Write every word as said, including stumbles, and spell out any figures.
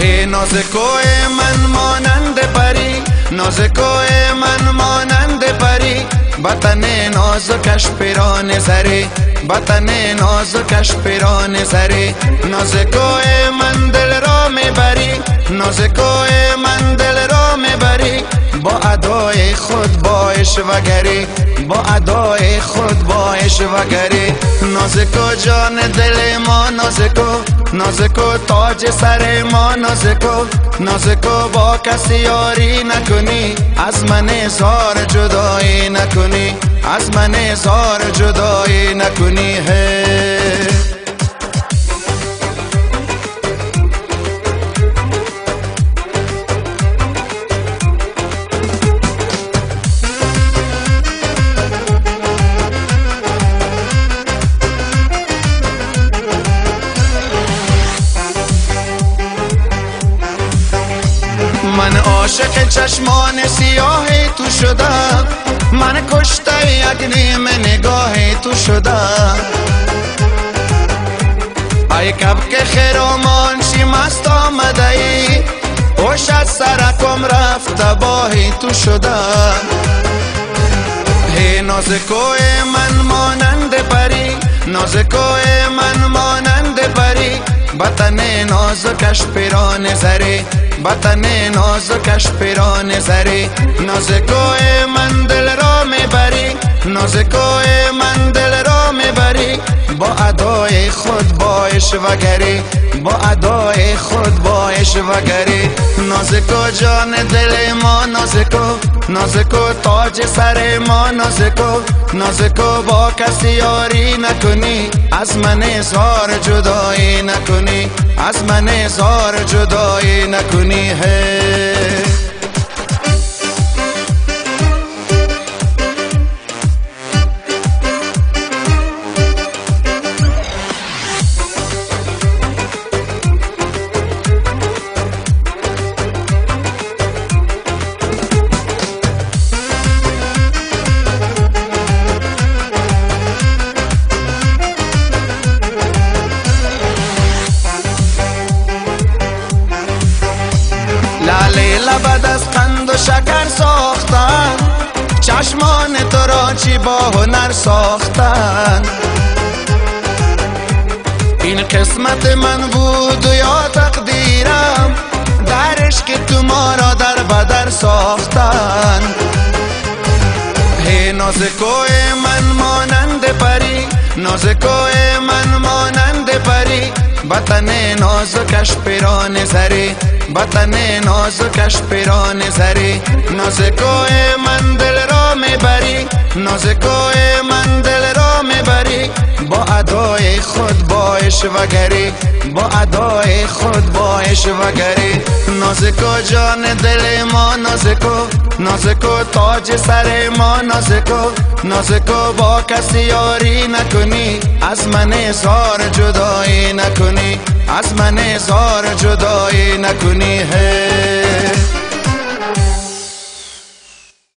ای نازکوی من مانند پری، نازکوی من مانند پری، بطن نازکش پیران زری، بطن نازکش پیران زری. نازکوی من دل را میبری، نازکوی من دل را میبری، با ادای خود با عشوه‌گری، با ادای خود با عشوه‌گری. نازکو جان دل ما نازکو، نازکو تاج سر ما نازکو، نازکو با کسی یاری نکنی، از من زار جدایی نکنی، از من زار جدایی نکنی. هی من عاشق چشمان سیاه تو شدم، من کشته یک نیم نگاه تو شدم. ای کبک خیرامان چی مست آمده ای، خوش از سرکم رفته باهی تو شدم. هی نازکوی من مانند پری، نازکوی من مانند پری، بطن نازکش پیران زری، بطن نازکش پیران زری. نازکوی من دل را میبری، نازکوی من دل را میبری، با ادای خود با عشوه‌گری، با ادای خود با عشوه‌گری. نازکو جان دل ما نازکو، نازکو تاج سر ما نازکو، نازکو با کسی یاری نکنی، از من زار جدایی نکنی، از من زار جدایی نکنی. هی لاله لبت از قند و شکر ساختن، چشمان تو را چی با هنر ساختن. این قسمت من بود و یا تقدیرم، در عشق تو ما را در بدر ساختن. هی نازکوی من مانند پری، نازکوی من مانند پری، بطن نازکش پیران زری، بطن نازکش پیران زری. نازکوی من دل را میبری، نازکوی من دل را میبری، با ادای خود با عشوه‌گری، با ادای خود با عشوه‌گری. نازکو جان دل ما نازکو، نازکو تاج سر ما نازکو، نازکو با کسی یاری نکنی، از من زار جدایی نکنی، از من زار جدایی نکنی. هی